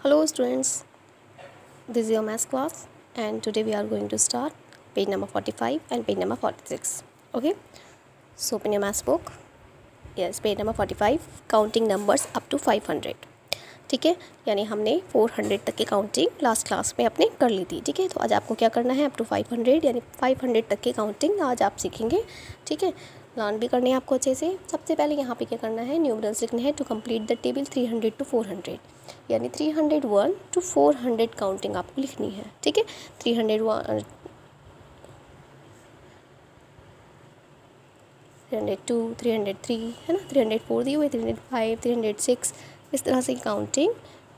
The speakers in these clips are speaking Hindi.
Hello students, this is your math class and today we are going to start page number 45 and page number 46. Okay, so open your math book. Yes, page number 45, counting numbers up to 500. ठीक है, यानी हमने 400 तक की काउंटिंग लास्ट क्लास में अपने कर ली थी. ठीक है, तो आज आपको क्या करना है, अप टू 500 यानी 500 तक की काउंटिंग आज आप सीखेंगे. ठीक है, लर्न भी करने हैं आपको अच्छे से. सबसे पहले यहाँ पे क्या करना है, न्यूमरल्स लिखने हैं to complete the table 300 to 400, यानी 301 to 400 काउंटिंग आपको लिखनी है. ठीक है, 301 302 303 है ना, 304 दिए हुए, 305 306 इस तरह से काउंटिंग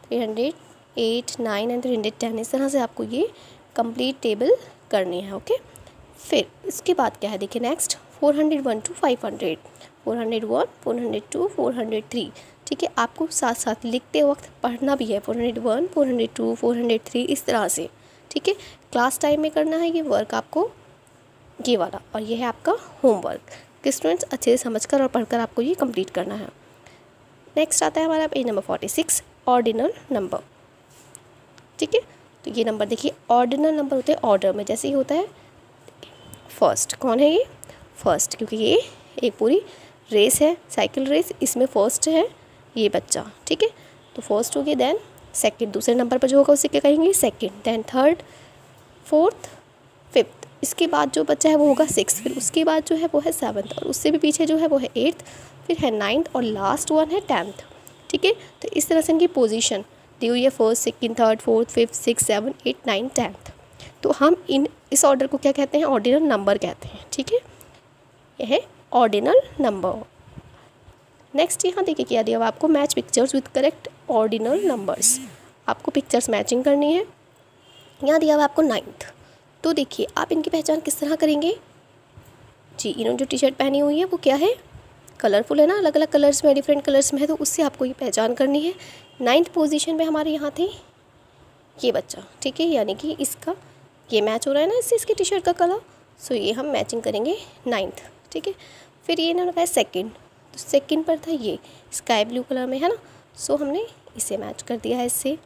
308 9 एंड 310 इस तरह से आपको ये कंप्लीट टेबल करनी है. ओके, फिर इसके बाद क्या है देखिए, नेक्स्ट 401 to 500, 401 402 403. ठीक है, आपको साथ साथ लिखते वक्त पढ़ना भी है 401 402 403 इस तरह से. ठीक है, क्लास टाइम में करना है ये वर्क आपको, ये वाला, और ये है आपका होमवर्क कि स्टूडेंट्स अच्छे से समझकर और पढ़कर आपको ये कंप्लीट करना है. नेक्स्ट आता है हमारा पेज नंबर 46, ऑर्डिनल नंबर. ठीक है, तो ये नंबर देखिए, ऑर्डिनल नंबर होते हैं ऑर्डर में, जैसे ही होता है फर्स्ट. कौन है ये फर्स्ट, क्योंकि ये एक पूरी रेस है, साइकिल रेस, इसमें फर्स्ट है ये बच्चा. ठीक है, तो फर्स्ट हो गया, देन सेकंड, दूसरे नंबर पर जो होगा उसे क्या कहेंगे second, then third, fourth, fifth. इसके बाद जो बच्चा है वो होगा सिक्स, फिर उसके बाद जो है वो है सेवन्थ, और उससे भी पीछे जो है वो है एट्थ, फिर है नाइन्थ, और लास्ट वन है टेंथ. ठीक है, तो इस तरह से इनकी पोजीशन दी हुई है, first second third fourth fifth six seven eight nine tenth. तो हम इस ऑर्डर को क्या कहते हैं, ऑर्डिनल नंबर कहते हैं. ठीक है, यह है ऑर्डिनल नंबर. नेक्स्ट यहाँ देखिए क्या दिया हुआ आपको, match pictures with correct ordinal numbers. आपको पिक्चर्स मैचिंग करनी है. यहाँ दिया हुआ आपको नाइन्थ. तो देखिए आप इनकी पहचान किस तरह करेंगे जी, इन्होंने जो टी शर्ट पहनी हुई है वो क्या है, कलरफुल है ना, अलग अलग कलर्स में, डिफरेंट कलर्स में है, तो उससे आपको ये पहचान करनी है. नाइन्थ पोजीशन पे हमारे यहाँ थे ये बच्चा. ठीक है, यानी कि इसका ये मैच हो रहा है ना इससे, इसकी टी शर्ट का कलर, सो ये हम मैचिंग करेंगे नाइन्थ. ठीक है, फिर ये इन्होंने कहा सेकंड, तो सेकंड पर था ये स्काई ब्लू कलर में है ना, सो हमने इसे मैच कर दिया है इससे.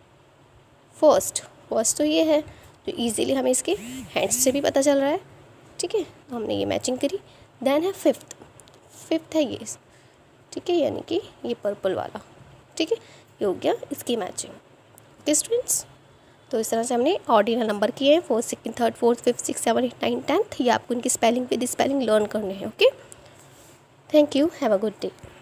फर्स्ट तो ये है जो इजीली हमें इसके हैंड्स से भी पता चल रहा है. ठीक है, तो हमने ये मैचिंग करी. देन है फिफ्थ है ये. ठीक है, यानी कि ये पर्पल वाला. ठीक है, ये हो गया इसकी मैचिंग. ओके स्टूडेंट्स, तो इस तरह से हमने ऑर्डिनल नंबर किए हैं, first second third fourth fifth six seven eight nine tenth. ये आपको इनकी स्पेलिंग विद स्पेलिंग लर्न करने हैं. Okay, thank you, have a good day.